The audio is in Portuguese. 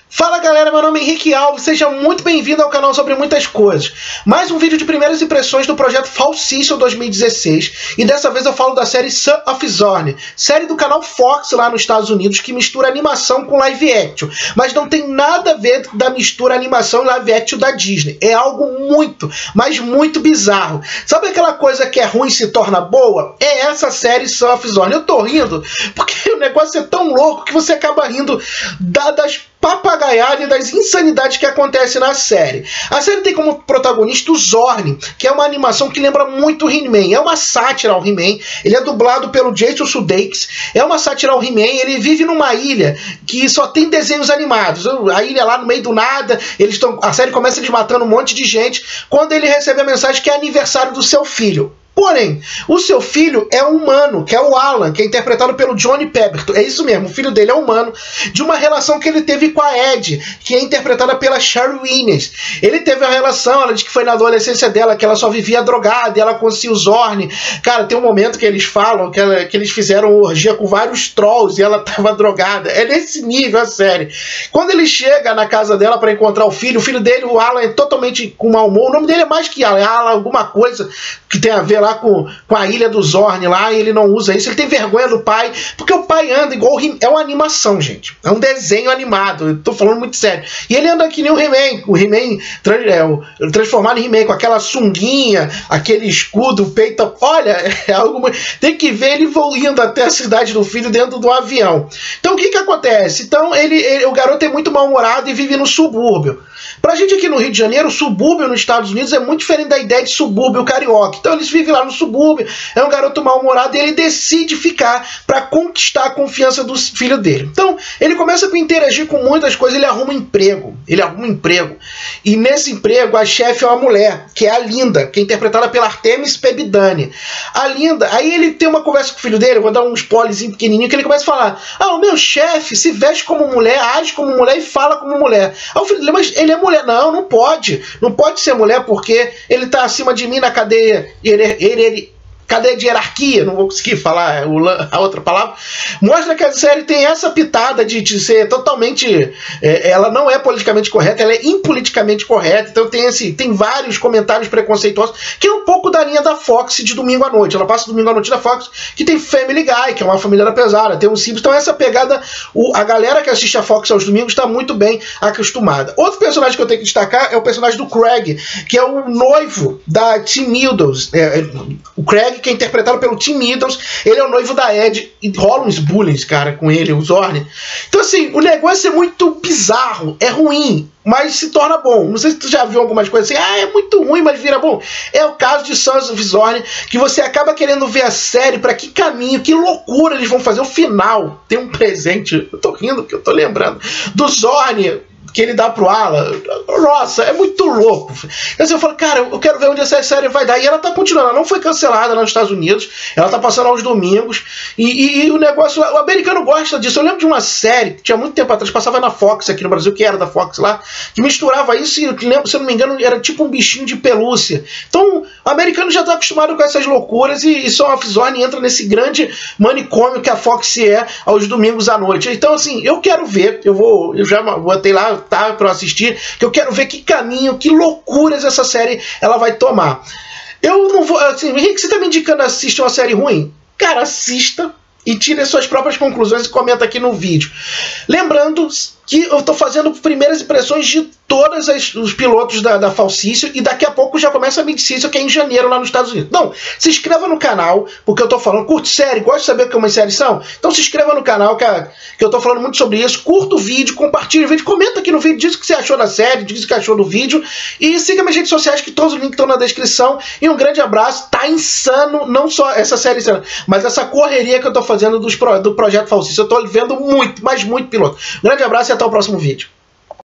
Fala galera, meu nome é Henrique Alves, seja muito bem-vindo ao canal sobre muitas coisas. Mais um vídeo de primeiras impressões do projeto Falcício 2016 e dessa vez eu falo da série Son of Zorn, série do canal Fox lá nos Estados Unidos que mistura animação com live action, mas não tem nada a ver da mistura animação e live action da Disney. É algo muito, mas muito bizarro. Sabe aquela coisa que é ruim e se torna boa? É essa série Son of Zorn. Eu tô rindo porque o negócio é tão louco que você acaba rindo das papagaiadas e das insanidades que acontecem na série. A série tem como protagonista o Zorn, que é uma animação que lembra muito o He-Man. É uma sátira ao He-Man. Ele é dublado pelo Jason Sudeikis. É uma sátira ao He-Man. Ele vive numa ilha que só tem desenhos animados. A ilha lá no meio do nada. A série começa eles matando um monte de gente. Quando ele recebe a mensagem que é aniversário do seu filho. Porém, o seu filho é humano, que é o Alan, que é interpretado pelo Johnny Pemberton. É isso mesmo, o filho dele é humano, de uma relação que ele teve com a Ed, que é interpretada pela Sherry Wieners. Ele teve a relação, ela diz que foi na adolescência dela, que ela só vivia drogada, e ela conhecia o Zorn. Cara, tem um momento que eles falam que eles fizeram orgia com vários trolls e ela tava drogada. É nesse nível a série. Quando ele chega na casa dela para encontrar o filho dele, o Alan, é totalmente com mau humor. O nome dele é mais que Alan, alguma coisa que tem a ver lá com a ilha do Zorn lá, e ele não usa isso, ele tem vergonha do pai, porque o pai anda igual é uma animação, gente, é um desenho animado, eu tô falando muito sério, e ele anda que nem o He-Man, transformado em He-Man, com aquela sunguinha, aquele escudo, o peito, olha, é algo, tem que ver ele indo até a cidade do filho dentro do avião. Então o que que acontece? Então o garoto é muito mal-humorado e vive no subúrbio. Pra gente aqui no Rio de Janeiro, o subúrbio nos Estados Unidos é muito diferente da ideia de subúrbio carioca. Então eles vivem lá no subúrbio, é um garoto mal-humorado e ele decide ficar para conquistar a confiança do filho dele. Então ele começa a interagir com muitas coisas, ele arruma um emprego. E nesse emprego a chefe é uma mulher, que é a Linda, que é interpretada pela Artemis Pebidani. A Linda, aí ele tem uma conversa com o filho dele, eu vou dar um spoilerzinho pequenininho, que ele começa a falar: ah, o meu chefe se veste como mulher, age como mulher e fala como mulher. Aí o filho dele: mas ele é mulher. Não, não pode ser mulher porque ele está acima de mim na cadeia, cadeia de hierarquia, não vou conseguir falar a outra palavra. Mostra que a série tem essa pitada de ser totalmente, ela não é politicamente correta, ela é impoliticamente correta, então tem vários comentários preconceituosos, que é um pouco da linha da Fox de domingo à noite. Ela passa domingo à noite da Fox, que tem Family Guy, que é uma família da pesada, tem um Simpsons, então essa pegada, a galera que assiste a Fox aos domingos está muito bem acostumada. Outro personagem que eu tenho que destacar é o personagem do Craig, que é o noivo da Tim Meadows. O Craig, que é interpretado pelo Tim Meadows, ele é o noivo da Ed, e rola uns bullying, cara, com ele, o Zorn. Então assim, o negócio é muito bizarro, é ruim, mas se torna bom. Não sei se tu já viu algumas coisas assim, é muito ruim, mas vira bom. É o caso de Son of Zorn, que você acaba querendo ver a série, pra que caminho, que loucura eles vão fazer. O final tem um presente, eu tô rindo porque eu tô lembrando, do Zorn, que ele dá pro Alan. Nossa, é muito louco. Então, eu falo, cara, eu quero ver onde essa série vai dar. E ela tá continuando, ela não foi cancelada lá nos Estados Unidos, ela tá passando aos domingos. E o negócio, o americano gosta disso. Eu lembro de uma série que tinha muito tempo atrás, passava na Fox aqui no Brasil, que era da Fox lá, que misturava isso, e eu lembro, se eu não me engano, era tipo um bichinho de pelúcia. Então, o americano já tá acostumado com essas loucuras, e Son of Zorn entra nesse grande manicômio que a Fox é aos domingos à noite. Então, assim, eu quero ver, eu já botei lá, tá, para assistir, que eu quero ver que caminho, que loucuras essa série ela vai tomar. Eu não vou, assim, Henrique, você tá me indicando assistir uma série ruim? Cara, assista e tire as suas próprias conclusões e comenta aqui no vídeo. Lembrando que eu estou fazendo primeiras impressões de todos os pilotos da Falcício, e daqui a pouco já começa a Mid-Season, que é em janeiro lá nos Estados Unidos. Então, se inscreva no canal, porque eu estou falando, curte série, gosta de saber como as séries são? Então se inscreva no canal, que eu estou falando muito sobre isso, curta o vídeo, compartilhe o vídeo, comenta aqui no vídeo, diz o que você achou da série, diz o que achou do vídeo, e siga minhas redes sociais, que todos os links estão na descrição, e um grande abraço. Tá insano, não só essa série insana, mas essa correria que eu estou fazendo do projeto Falcício. Eu estou vendo muito, mas muito piloto. Grande abraço e até o próximo vídeo.